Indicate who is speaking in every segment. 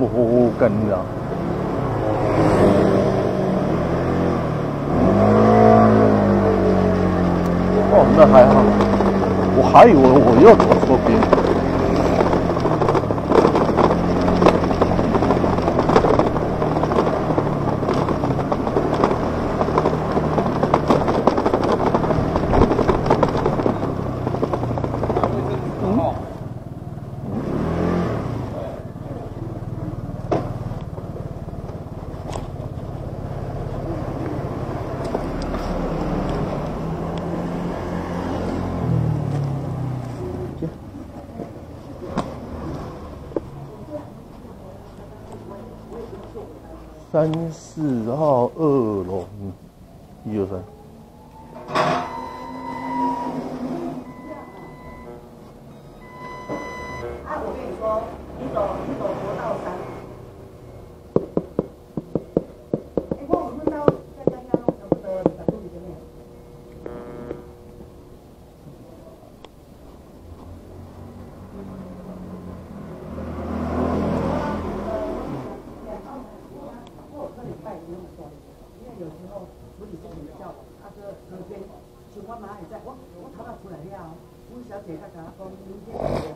Speaker 1: 我干你啊！哦，那还好，我还以为我又走错边。34号2楼，1、2、3。
Speaker 2: 我跟你说，你走国道3。我有问到在刚刚差不多20公里之内。因为有时候处理事情比较，隔天情况马上在，我查到出来了，吴小姐她跟他说明天。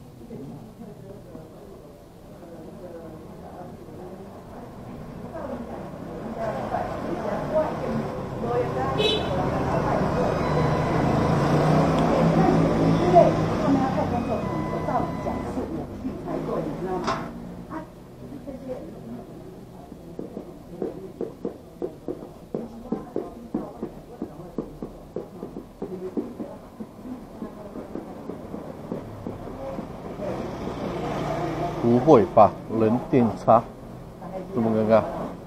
Speaker 1: 不会吧？人电差，这么尴尬？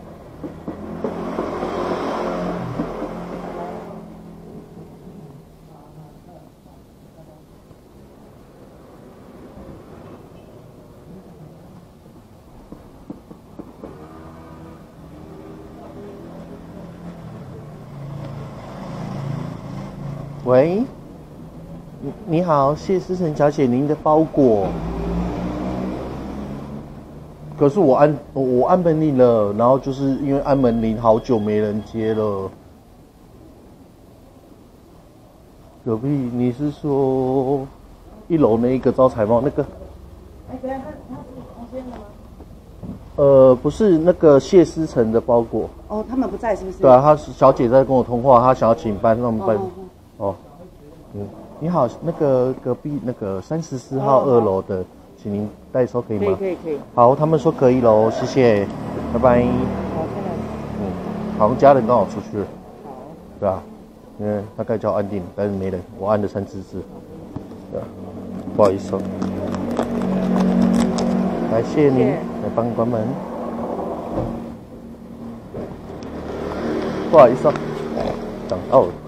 Speaker 1: 喂，你好，谢思成小姐，您的包裹。可是我按门铃了，然后就是因为按门铃好久没人接了。隔壁，你是说1楼那一个招财猫那个？
Speaker 2: 对啊，他是同间的吗？
Speaker 1: 不是那个谢思成的包裹。
Speaker 2: 哦，他们不在是不是？
Speaker 1: 对啊，他小姐在跟我通话，她想要请搬，让我们搬。你好，那个隔壁那个34号2楼的。请您代收可以吗？
Speaker 2: 可以。
Speaker 1: 好，他们说可以喽，谢谢，拜拜。
Speaker 2: 好，再来。
Speaker 1: 好像家人刚好出去了。
Speaker 2: 好。
Speaker 1: 对啊，因为他该叫安定，但是没人，我按了3次。对啊，不好意思哦。来，谢谢您，来帮你关门。不好意思哦，讲到了。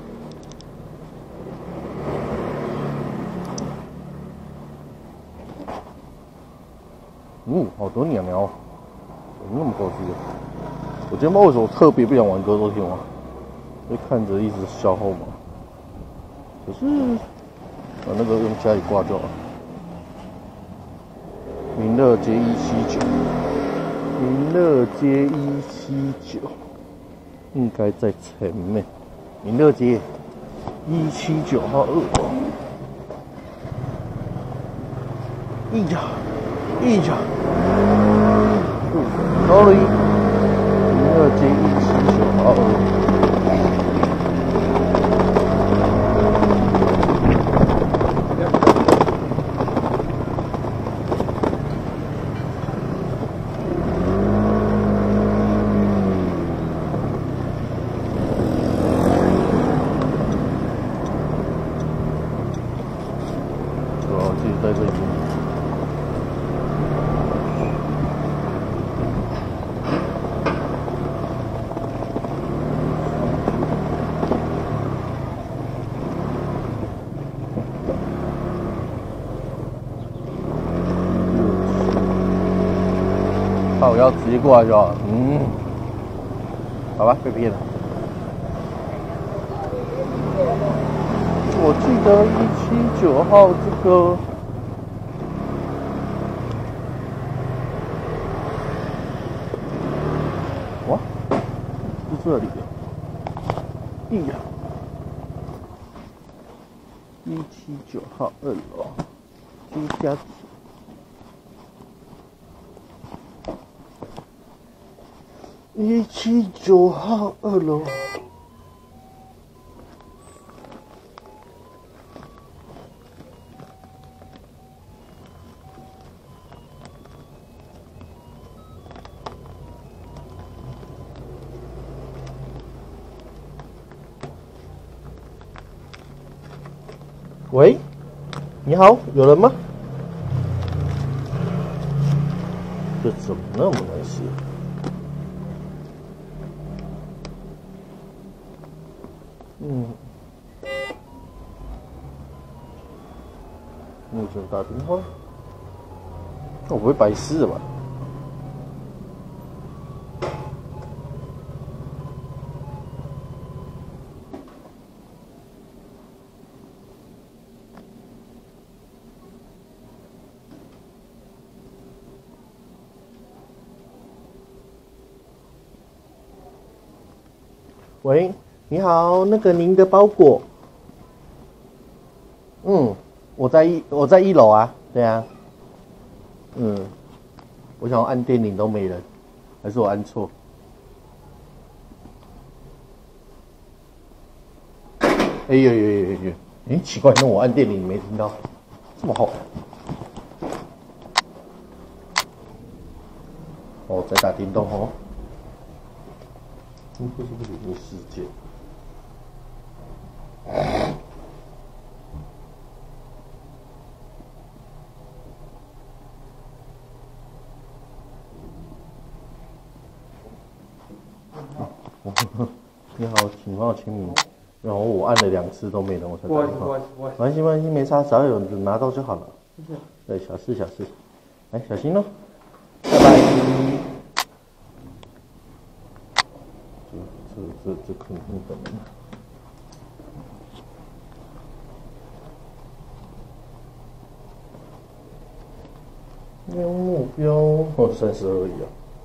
Speaker 1: 好多鸟哦，怎么那么高兴？我今天不知道为什么特别不想玩格斗天王，就看着一直消耗嘛。可是把那个用家里挂就好了。民乐街179，民乐街179，应该在前面。民乐街179号2楼。sorry， 民乐街179号2楼。在这边。好，我要直接过来就好了。好吧，被骗了。我记得179号这个这里。哎呀，179号2楼，朱家子。179号2楼。喂，你好，有人吗？这怎么那么难写？目前打电话，我不会白痴的吧？喂，你好，那个您的包裹，我在1楼啊，对啊，我想要按电铃都没人，还是我按错？哎呦，奇怪，那我按电铃你没听到，这么好？哦，在打电动哦。不是没时间。你好，请帮我签名。然后我按了2次都没人，我才打电话。没关系，没差，只要有人拿到就好了。对，小事。来，小心咯。拜拜。这可能日本人。没有目标，32而已啊。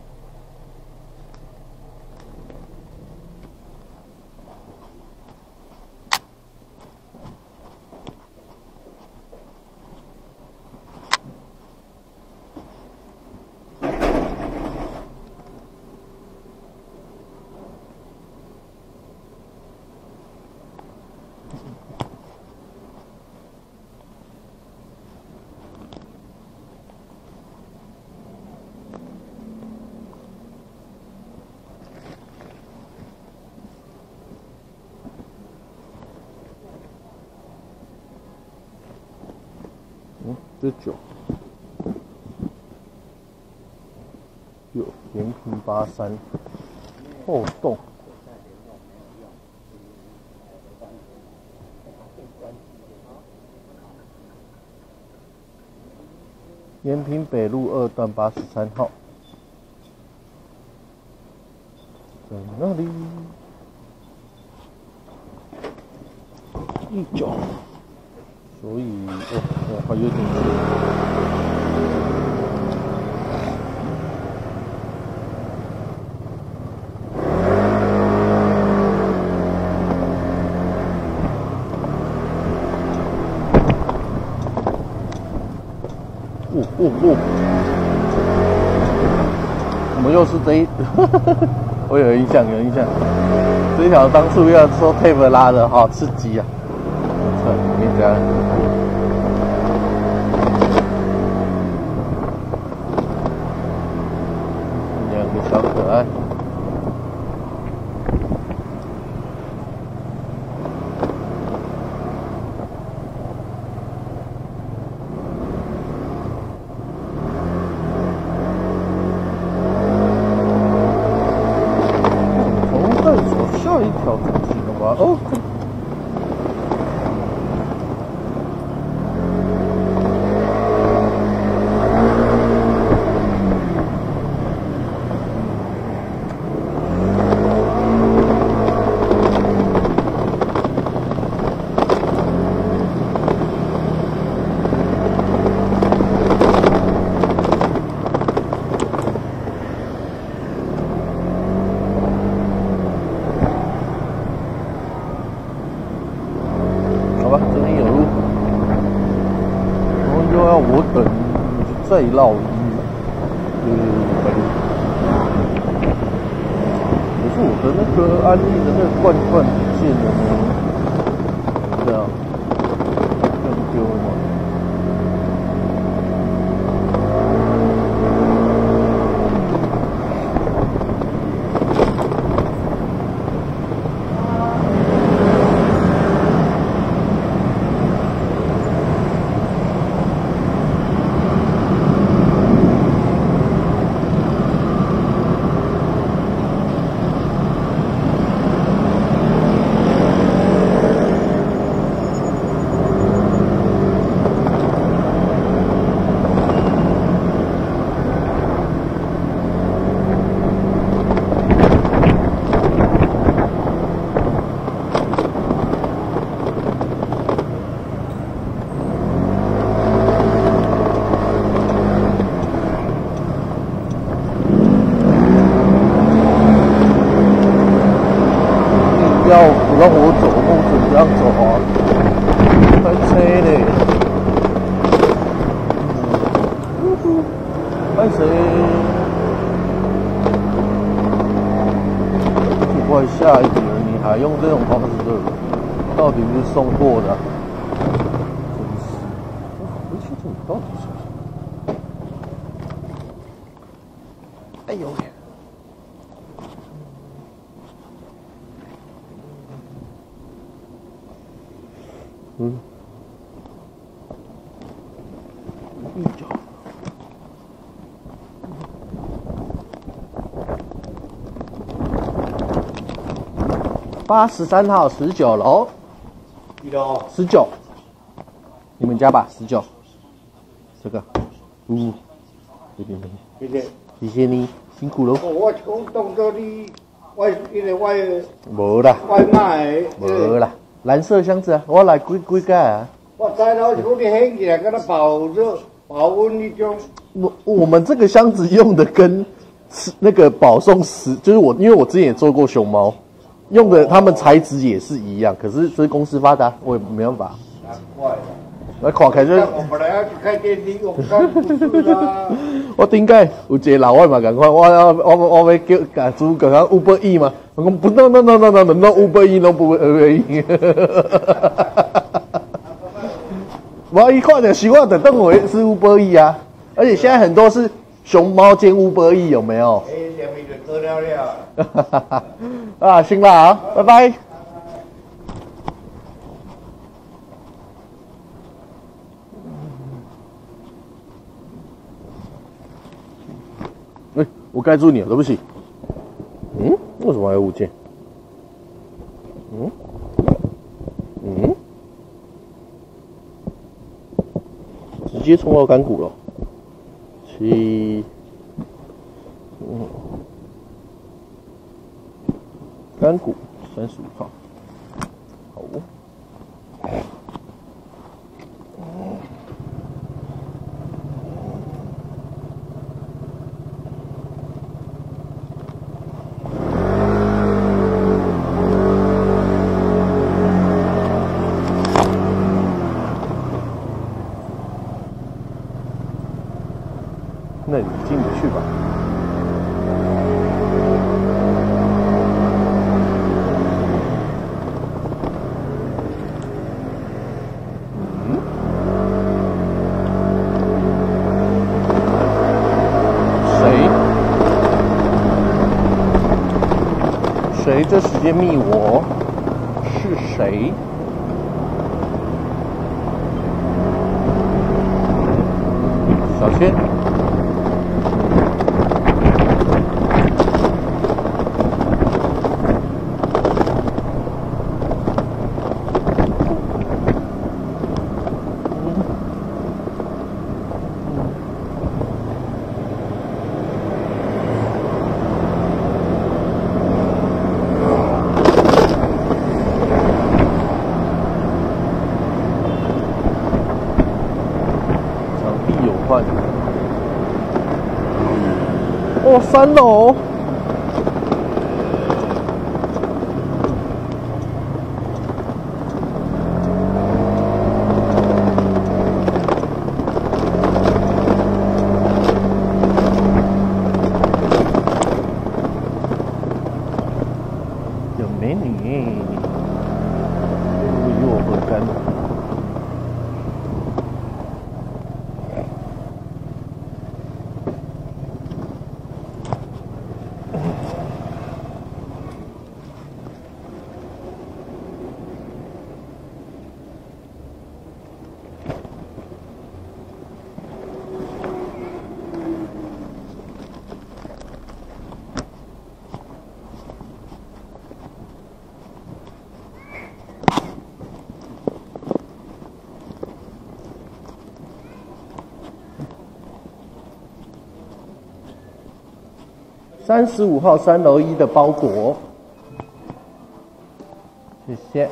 Speaker 1: 这9有延平83后洞。延平北路2段83号，在那里。19，所以还有点我们又是这一，我有印象，这一条当初要说 tape 拉的，好刺激啊！我跟你讲，2个小可爱。下一条出去了吧？哦。 再绕一，可是我的那个安利的那个罐不见了呢？这样，这样丢吗？要不让我走，我怎么样走啊？开车嘞，开车。奇怪，下雨了，你还用这种方式的，到底是送货的、啊？真是，回去这里到底是什么？哎呦！83号19楼
Speaker 3: 1楼
Speaker 1: 19，你们家吧19，这个，这边
Speaker 3: 谢谢，
Speaker 1: 谢谢你，辛苦了。
Speaker 3: 我讲当作你外
Speaker 1: 无啦，
Speaker 3: 外卖的，
Speaker 1: 无啦，蓝色箱子啊，我来几盖啊。
Speaker 3: 我知道是讲你掀起来，给它保热保温那种。
Speaker 1: 我们这个箱子用的跟那个保送石，就是因为我之前也做过熊猫，用的他们材质也是一样，可是这是公司发的、啊，我也没办法。
Speaker 3: 难怪了。
Speaker 1: 来看开就。
Speaker 3: 我本来要去开电梯，我看不是啦。
Speaker 1: 我顶解有一个老外嘛，赶快，我要叫甲主讲Uber E 嘛，我讲不 no Uber E， 不 Uber E。我一看就习惯的，等会是 Uber E 啊，而且现在很多是熊猫兼 Uber E， 有没有？
Speaker 3: 两边就得了。
Speaker 1: 啊，行了啊，拜拜。我盖住你了，对不起。为什么还有物件？直接冲到干股了。干股35号，好哦。那你进不去吧？谁这时间密我？是谁？小千。哦，3楼。 35号3楼1的包裹，谢谢。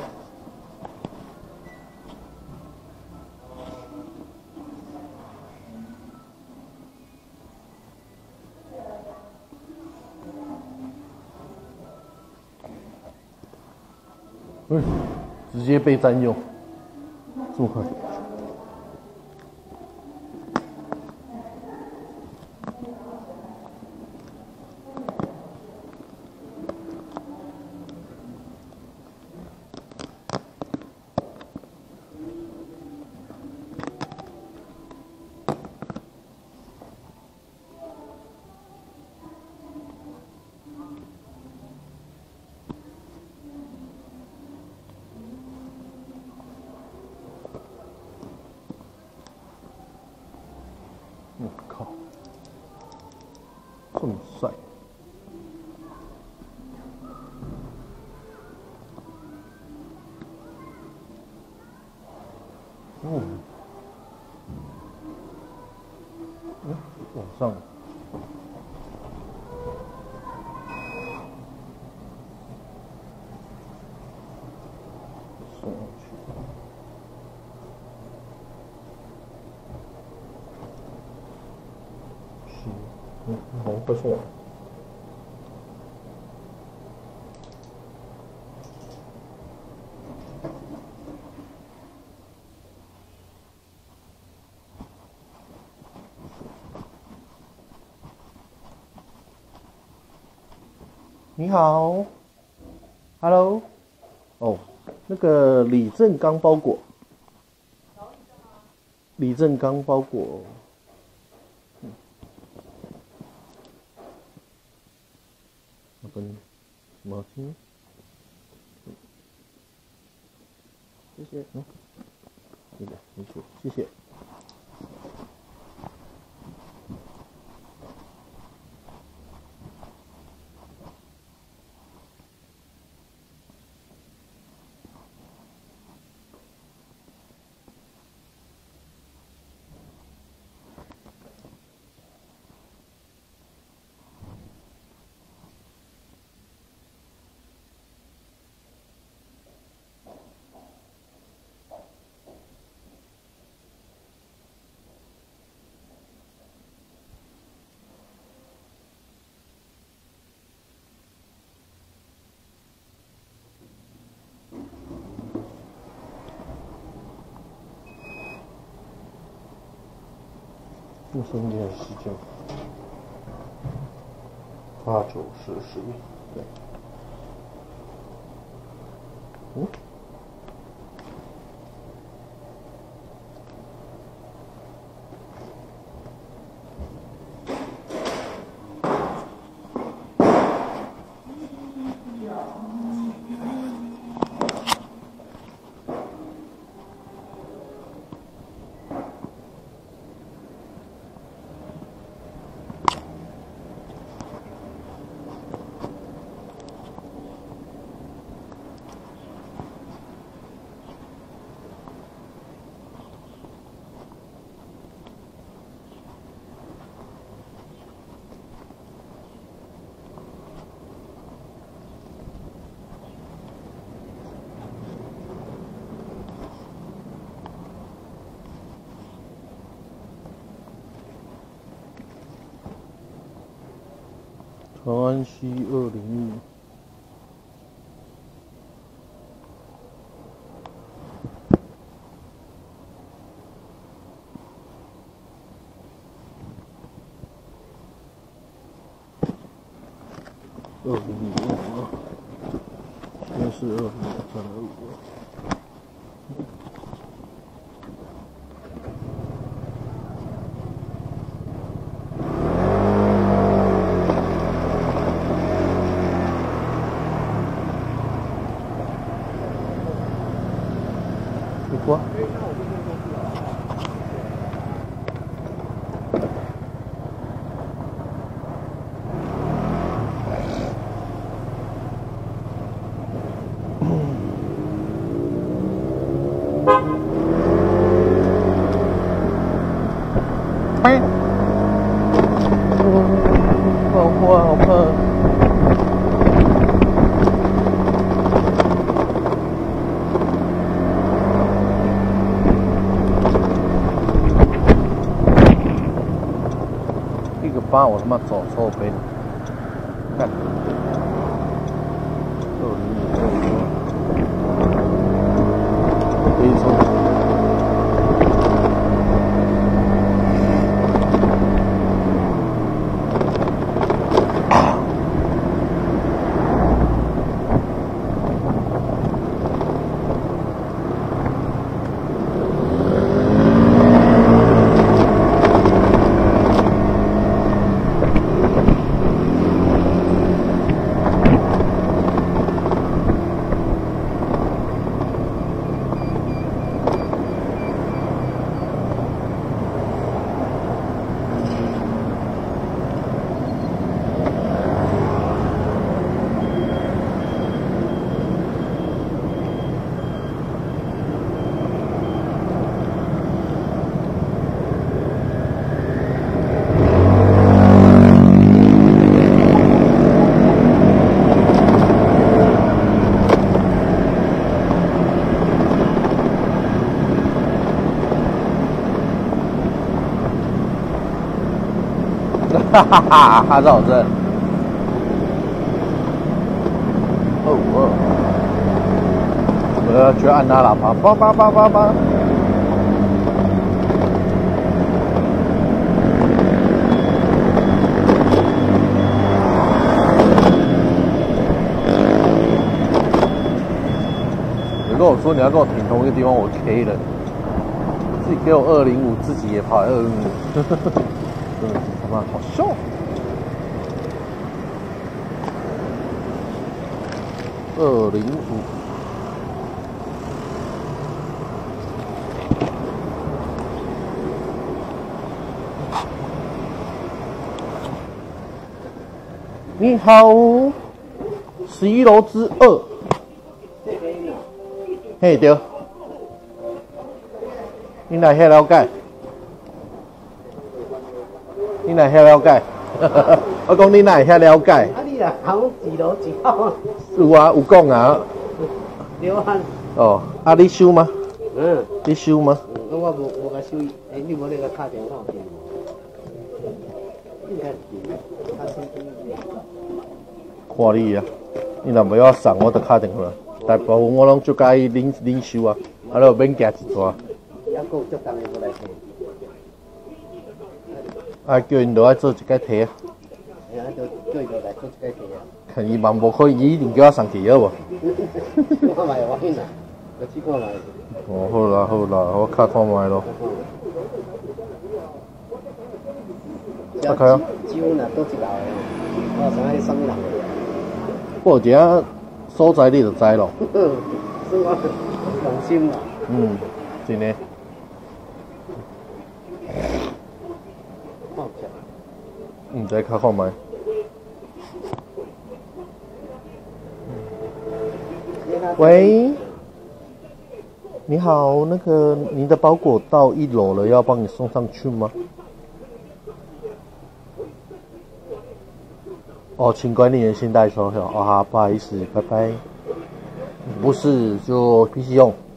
Speaker 1: 直接被占用，这么快？我靠，这么帅！往上。送上去。好，快送完。你好 ，Hello， 哦，那个李正刚包裹，李正刚包裹。跟毛巾，谢谢，这个没错，谢谢。这是你的时间，8、9、10、11，对。长安西201。205，现在是205，305。你过。好坏好看。 发我他妈走错边，看，可以说。哈哈哈，哈绕针。我要去按他喇叭，叭叭叭叭叭。你跟我说你要跟我停同一个地方，我 K 了。自己给我205，自己也跑205，真的是他妈好笑。205。你好，11楼之2。嘿，对。你来遐了解？你来遐了解？我讲你来遐了解？
Speaker 3: 啊，你啊，行2楼1号。
Speaker 1: 有啊，有讲啊。
Speaker 3: 对啊。
Speaker 1: 哦，啊，你收吗？
Speaker 3: 嗯。
Speaker 1: 你收吗？
Speaker 3: 我无甲收，你无那个打电话给应该
Speaker 1: 看你啊，你若袂晓送，我就打电话。大部分我拢就介意恁收啊，啊，就免夹一撮。
Speaker 3: 还佫有足重的无来摕。
Speaker 1: 啊，叫因落来做一个题啊。
Speaker 3: 哎呀，叫伊落来做一个题啊。
Speaker 1: 看伊嘛无可以，伊一定叫我送去好无？
Speaker 3: 看卖我紧啦，我去看卖。
Speaker 1: 哦，好啦好啦，我卡看卖咯。打开啊！
Speaker 3: 酒若倒一楼的，我知影什么人。
Speaker 1: 我有一个所在你就知咯。
Speaker 3: 算我用心啦。
Speaker 1: 嗯，真的。
Speaker 3: 好吃。
Speaker 1: 唔知卡看卖。喂，你好，那个您的包裹到1楼了，要帮你送上去吗？哦，请管理员先代收。哦，好，不好意思，拜拜。不是，就 PC 用。